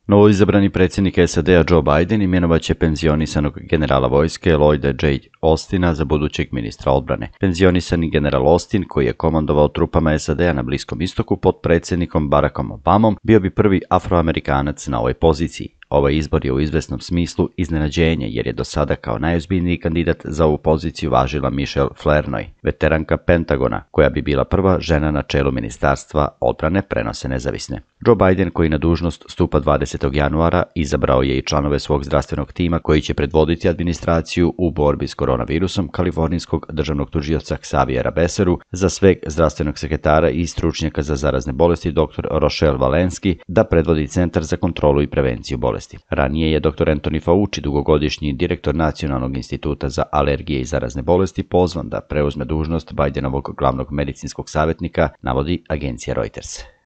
Novoizabrani predsjednik SAD-a Joe Biden imenovaće penzionisanog generala vojske Lloyda J. Austina za budućeg ministra odbrane. Penzionisani general Austin, koji je komandovao trupama SAD-a na Bliskom istoku pod predsjednikom Barackom Obamom, bio bi prvi Afroamerikanac na ovoj poziciji. Ovaj izbor je u izvesnom smislu iznenađenje, jer je do sada kao najozbiljniji kandidat za ovu poziciju važila Michelle Flournoy, veteranka Pentagona, koja bi bila prva žena na čelu ministarstva odbrane, prenose nezavisne. Joe Biden, koji na dužnost stupa 20. januara, izabrao je i članove svog zdravstvenog tima koji će predvoditi administraciju u borbi s koronavirusom, kalifornijskog državnog tužioca Xaviera Besseru, za sveg zdravstvenog sekretara i stručnjaka za zarazne bolesti dr. Rochelle Walensky da predvodi Centar za kontrolu i prevenciju bolesti. Ranije je dr. Anthony Fauci, dugogodišnji direktor Nacionalnog instituta za alergije i zarazne bolesti, pozvan da preuzme dužnost Bidenovog glavnog medicinskog savjetnika, navodi agencija Reuters.